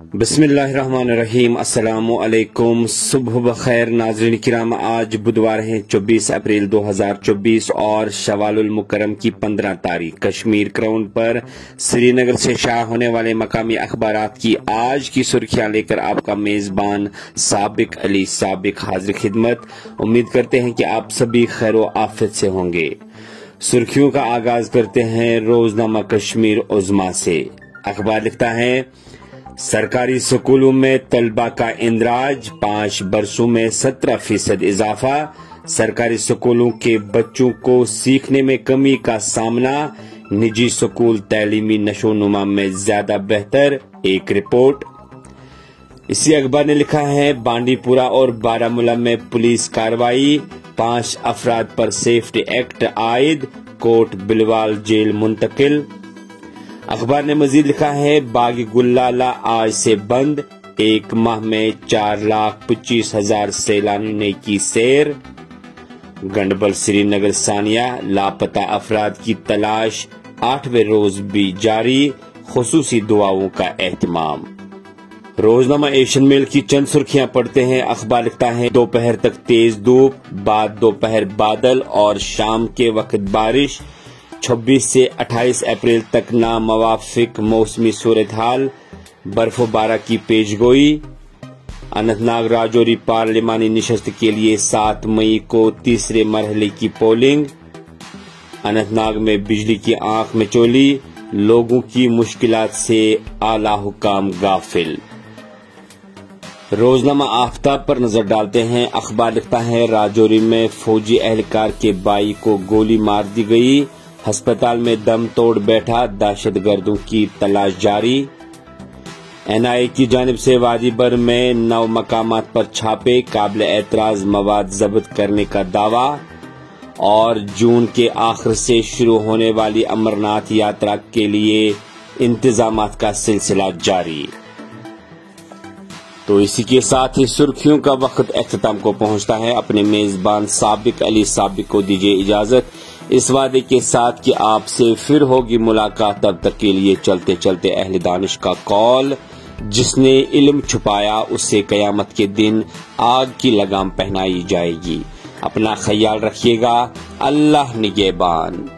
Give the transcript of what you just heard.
बिस्मिल्लाहिर्रहमानिर्रहीम। अस्सलामु अलैकुम। सुबह बखैर नाज़रीन किराम। आज बुधवार है 24 अप्रैल 2024 और शवालुल मुकर्रम की 15 तारीख। कश्मीर क्राउन पर श्रीनगर से शाया होने वाले मकामी अखबारात की आज की सुर्खियां लेकर आपका मेजबान साबिक अली साबिक हाजिर खिदमत। उम्मीद करते हैं कि आप सभी खैर व आफियत से होंगे। सुर्खियों का आगाज करते हैं रोजनामा कश्मीर उज़्मा से। अखबार लिखता है, सरकारी स्कूलों में तलबा का इंदराज, 5 बरसों में 17% इजाफा। सरकारी स्कूलों के बच्चों को सीखने में कमी का सामना, निजी स्कूल तालीमी नशोनुमा में ज्यादा बेहतर, एक रिपोर्ट। इसी अखबार ने लिखा है, बांडीपुरा और बारामूला में पुलिस कार्रवाई, 5 अफराद पर सेफ्टी एक्ट आयद, कोट बिलवाल जेल मुंतकिल। अखबार ने मजीद लिखा है, बागी गुल्लाला आज से बंद, 1 माह में 4,25,000 सैलानियों ने की सैर। गंडबल श्रीनगर सानिया, लापता अफराद की तलाश 8वें रोज भी जारी, खुसूसी दुआओं का एहतमाम। रोजनामा एशियन मेल की चंद सुर्खियां पढ़ते हैं। अखबार लिखता है, दोपहर तक तेज धूप, बाद दोपहर बादल और शाम के वक्त बारिश। 26 से 28 अप्रैल तक नामवाफिक मौसमी सूरत हाल, बर्फबारी की पेशगोई। अनंतनाग राजौरी पार्लिमानी निशस्त के लिए 7 मई को तीसरे मरहले की पोलिंग। अनंतनाग में बिजली की आंख मिचौली, लोगों की मुश्किलात से आला हुकाम गाफिल। रोजनामा आफ्ताब पर नजर डालते हैं। अखबार लिखता है, राजौरी में फौजी एहलकार के बाई को गोली मार दी गई, अस्पताल में दम तोड़ बैठा दहशतगर्दों की तलाश जारी। एनआईए की जानिब से वादी बर में 9 मकामात पर छापे, काबिल एतराज मवाद जब्त करने का दावा। और जून के आखिर से शुरू होने वाली अमरनाथ यात्रा के लिए इंतजामात का सिलसिला जारी। तो इसी के साथ ही सुर्खियों का वक्त अख्ताम को पहुंचता है। अपने मेजबान साबिक अली साबिक को दीजिए इजाजत, इस वादे के साथ कि आपसे फिर होगी मुलाकात। तब तक के लिए चलते चलते अहले दानिश का कौल, जिसने इल्म छुपाया उससे कयामत के दिन आग की लगाम पहनाई जाएगी। अपना ख्याल रखिएगा। अल्लाह निगहबान।